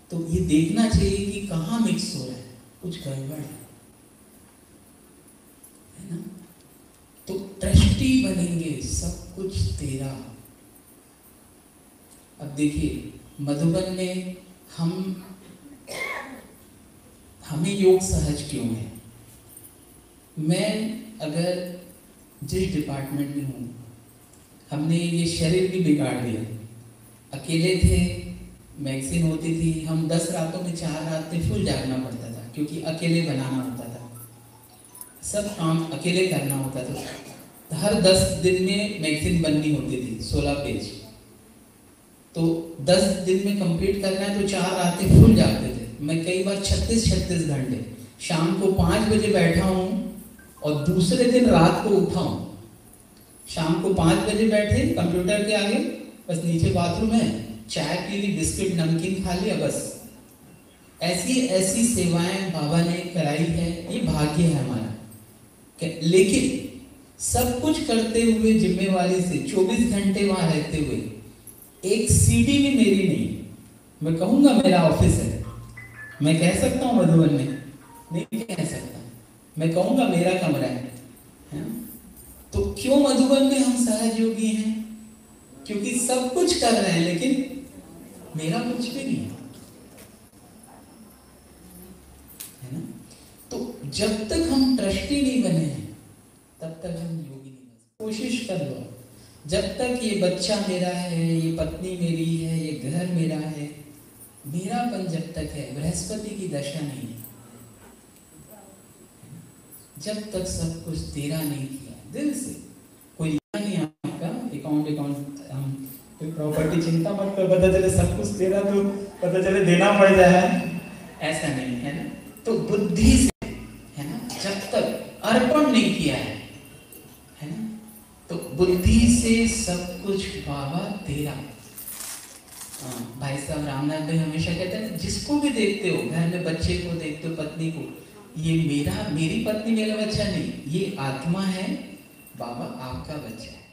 तो ये देखना चाहिए कि कहाँ मिक्स हो रहा है, कुछ गड़बड़ है ना। तो ट्रस्टी बनेंगे, सब कुछ तेरा। अब देखिए मधुबन में हमें योग सहज क्यों है। मैं अगर जिस डिपार्टमेंट में हूँ, हमने ये शरीर भी बिगाड़ दिया। अकेले थे, मैगजीन होती थी, हम 10 रातों में 4 रातें फुल जागना पड़ता था, क्योंकि अकेले बनाना होता था, सब काम अकेले करना होता था। तो हर 10 दिन में मैगजीन बननी होती थी 16 पेज, तो 10 दिन में कंप्लीट करना है तो 4 रातें फुल जागते थे। मैं कई बार 36 घंटे, शाम को 5 बजे बैठा हूँ और दूसरे दिन रात को उठा हूँ। शाम को 5 बजे बैठे कंप्यूटर के आगे, बस नीचे बाथरूम है, चाय पी ली, बिस्किट नमकीन खा लिया, बस। ऐसी ऐसी सेवाएं बाबा ने कराई है, ये भाग्य है हमारा। लेकिन सब कुछ करते हुए जिम्मेवारी से 24 घंटे वहां रहते हुए एक सीढ़ी भी मेरी नहीं। मैं कहूंगा मेरा ऑफिस है, मैं कह सकता हूँ मधुबन में, नहीं कह सकता। मैं कहूंगा मेरा कमरा है। तो क्यों मधुबन में हम सहज योगी हैं? क्योंकि सब कुछ कर रहे हैं लेकिन मेरा कुछ भी नहीं है ना। तो जब तक हम ट्रस्टी नहीं बने हैं तब तक हम योगी नहीं बन। कोशिश कर लो, जब तक ये बच्चा मेरा है, ये पत्नी मेरी है, ये घर मेरा है, मेरापन जब तक है, बृहस्पति की दशा नहीं है, जब तक सब कुछ तेरा नहीं किया दिल से। कोई नहीं आपका अकाउंट हम कोई प्रॉपर्टी चिंता मत कर, पता चले सब कुछ तेरा तो पता चले देना पड़ जाए, ऐसा नहीं है ना। तो बुद्धि से है ना, जब तक अर्पण नहीं किया है ना, तो बुद्धि से सब कुछ बाबा तेरा। भाई साहब रामनाथ भाई हमेशा कहते हैं, जिसको भी देखते हो, घर में बच्चे को देखते हो, पत्नी को, ये मेरी पत्नी मेरा बच्चा नहीं, ये आत्मा है, बाबा आपका बच्चा है।